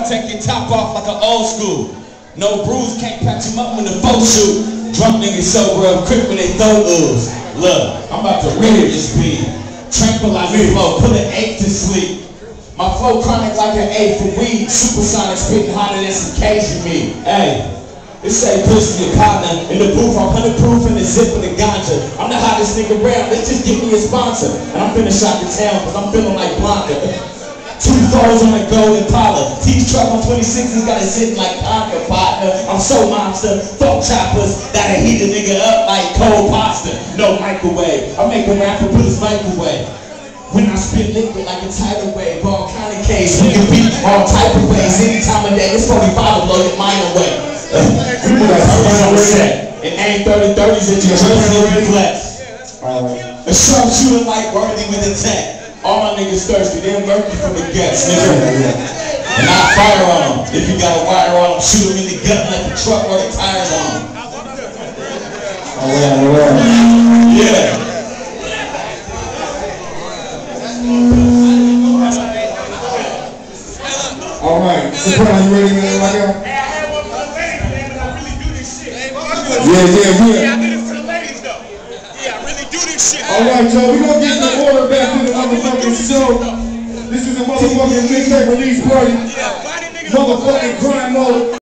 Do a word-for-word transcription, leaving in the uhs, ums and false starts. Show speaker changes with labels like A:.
A: talk, take your top off like an old school. No bruise, can't patch him up when the folks shoot. Drunk niggas sober up quick when they throw ooze. Look, I'm about to rid this beat. Tranquilize the flow, put an eight to sleep. My flow chronic like an eight for weed. Supersonic spitting hotter than some Cajun meat. Hey, it say pussy your partner. In the booth, I'm hundred proof in the zip of the ganja. I'm the hottest nigga around, let's just give me a sponsor. And I'm finna shot the town cause I'm feeling like Blanca. Two fours on a golden collar. Teach truck on twenty-sixes got it sitting like Conker partner. I'm so monster. Fuck choppers that'll heat a nigga up like cold pasta. No microwave. I make a rapper put his mic away. When I spit liquid like a tidal wave, all kind of case. We can beat all type of ways. Any time of day, it's forty-five to blow your mind away. We put our hands on the set. And aim thirty thirties at your jersey reflex. A sharp shooter like Worthy with a tech. All my niggas thirsty, they're murky from the guts, nigga. And I fire on them. If you got a wire on them, shoot them in the gut like the truck or the tires on them. Oh yeah, oh yeah. Yeah.
B: Alright, Soprano, you ready, man? Like that?
C: Hey, I had one for the ladies, man, but I really do this shit.
B: Yeah, yeah, yeah.
C: Yeah, I do this for the ladies, though. Yeah, I really do this shit.
B: Alright, y'all, we gonna get the order back to the motherfucking show. This is a motherfucking mixtape release party. Motherfucking crime mode.